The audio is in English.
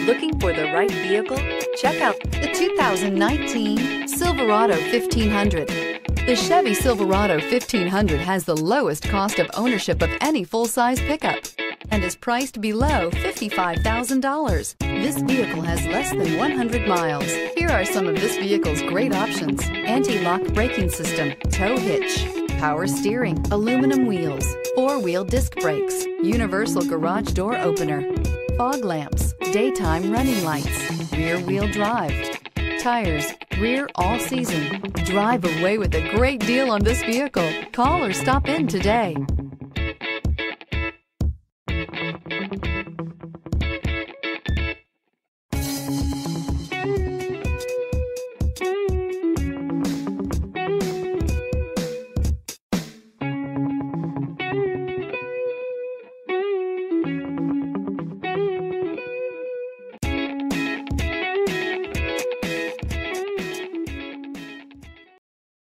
Looking for the right vehicle? Check out the 2019 Silverado 1500. The Chevy Silverado 1500 has the lowest cost of ownership of any full-size pickup and is priced below $55,000. This vehicle has less than 100 miles. Here are some of this vehicle's great options: anti-lock braking system, tow hitch, power steering, aluminum wheels, four-wheel disc brakes, universal garage door opener, fog lamps, daytime running lights, rear-wheel drive, tires, rear all-season. Drive away with a great deal on this vehicle. Call or stop in today.